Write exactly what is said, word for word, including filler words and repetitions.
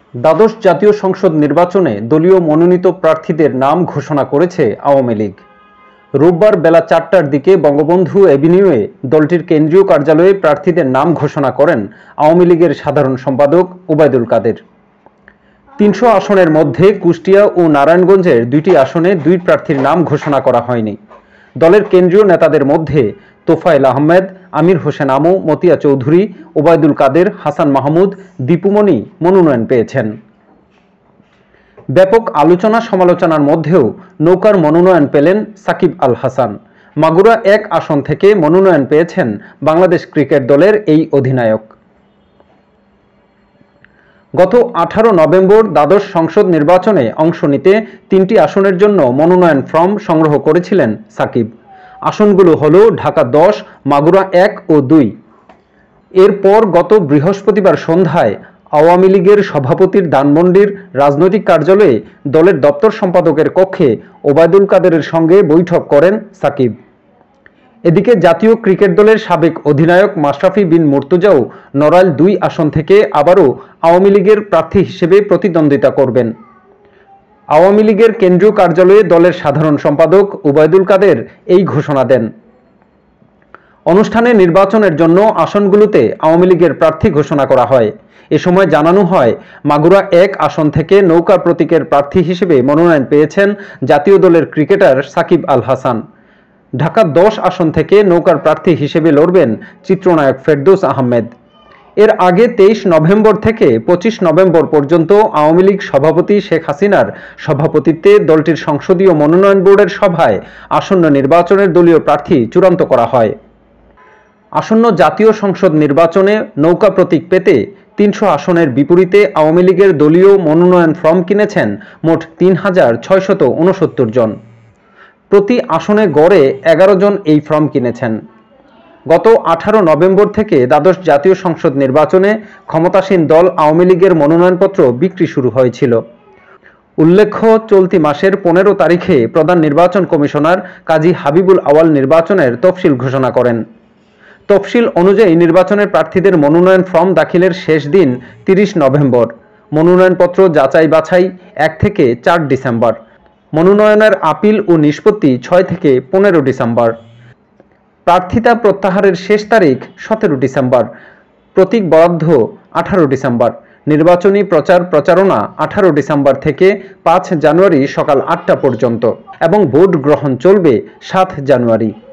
দ্বাদশ জাতীয় সংসদ নির্বাচনে দলীয় মনোনীত প্রার্থীদের নাম ঘোষণা করেছে আওয়ামী লীগ। রোববার বেলা চারটার দিকে বঙ্গবন্ধু এভিনিউয়ে দলটির কেন্দ্রীয় কার্যালয়ে প্রার্থীদের নাম ঘোষণা করেন আওয়ামী লীগের সাধারণ সম্পাদক ওবায়দুল কাদের। তিনশো আসনের মধ্যে কুষ্টিয়া ও নারায়ণগঞ্জের দুইটি আসনে দুই প্রার্থীর নাম ঘোষণা করা হয়নি। দলের কেন্দ্রীয় নেতাদের মধ্যে তোফায়েল আহমেদ, আমির হোসেন আমু, মতিয়া চৌধুরী, ওবায়দুল কাদের, হাসান মাহমুদ, দীপুমণি মনোনয়ন পেয়েছেন। ব্যাপক আলোচনা সমালোচনার মধ্যেও নৌকার মনোনয়ন পেলেন সাকিব আল হাসান। মাগুরা এক আসন থেকে মনোনয়ন পেয়েছেন বাংলাদেশ ক্রিকেট দলের এই অধিনায়ক। গত আঠারো নভেম্বর দ্বাদশ সংসদ নির্বাচনে অংশ নিতে তিনটি আসনের জন্য মনোনয়ন ফর্ম সংগ্রহ করেছিলেন সাকিব। আসনগুলো হল ঢাকা দশ, মাগুরা এক ও দুই। এরপর গত বৃহস্পতিবার সন্ধ্যায় আওয়ামী লীগের সভাপতির ধানমন্ডির রাজনৈতিক কার্যালয়ে দলের দপ্তর সম্পাদকের কক্ষে ওবায়দুল কাদেরের সঙ্গে বৈঠক করেন সাকিব। এদিকে জাতীয় ক্রিকেট দলের সাবেক অধিনায়ক মাশরাফি বিন মুর্তজাও নড়াইল দুই আসন থেকে আবারও আওয়ামী লীগের প্রার্থী হিসেবে প্রতিদ্বন্দ্বিতা করবেন। আওয়ামী লীগের কেন্দ্রীয় কার্যালয়ে দলের সাধারণ সম্পাদক ওবায়দুল কাদের এই ঘোষণা দেন। অনুষ্ঠানে নির্বাচনের জন্য আসনগুলোতে আওয়ামী লীগের প্রার্থী ঘোষণা করা হয়। এ সময় জানানো হয়, মাগুরা এক আসন থেকে নৌকা প্রতীকের প্রার্থী হিসেবে মনোনয়ন পেয়েছেন জাতীয় দলের ক্রিকেটার সাকিব আল হাসান। ঢাকা দশ আসন থেকে নৌকার প্রার্থী হিসেবে লড়বেন চিত্রনায়ক ফেরদৌস আহমেদ। এর আগে তেইশ নভেম্বর থেকে পঁচিশ নভেম্বর পর্যন্ত আওয়ামী লীগ সভাপতি শেখ হাসিনার সভাপতিত্বে দলটির সংসদীয় মনোনয়ন বোর্ডের সভায় আসন্ন নির্বাচনের দলীয় প্রার্থী চূড়ান্ত করা হয়। আসন্ন জাতীয় সংসদ নির্বাচনে নৌকা প্রতীক পেতে তিনশো আসনের বিপরীতে আওয়ামী লীগের দলীয় মনোনয়ন ফর্ম কিনেছেন মোট তিন হাজার ছয়শত উনসত্তর জন। প্রতি আসনে গড়ে এগারো জন এই ফর্ম কিনেছেন। গত আঠারো নভেম্বর থেকে দ্বাদশ জাতীয় সংসদ নির্বাচনে ক্ষমতাসীন দল আওয়ামী লীগের মনোনয়নপত্র বিক্রি শুরু হয়েছিল। উল্লেখ্য, চলতি মাসের পনেরো তারিখে প্রধান নির্বাচন কমিশনার কাজী হাবিবুল আওয়াল নির্বাচনের তফসিল ঘোষণা করেন। তফসিল অনুযায়ী নির্বাচনের প্রার্থীদের মনোনয়ন ফর্ম দাখিলের শেষ দিন তিরিশ নভেম্বর। মনোনয়নপত্র যাচাই বাছাই এক থেকে চার ডিসেম্বর। মনোনয়নের আপিল ও নিষ্পত্তি ছয় থেকে পনেরো ডিসেম্বর। প্রার্থিতা প্রত্যাহারের শেষ তারিখ সতেরো ডিসেম্বর। প্রতীক বরাদ্দ আঠারো ডিসেম্বর। নির্বাচনী প্রচার প্রচারণা আঠারো ডিসেম্বর থেকে পাঁচ জানুয়ারি সকাল আটটা পর্যন্ত এবং ভোট গ্রহণ চলবে সাত জানুয়ারি।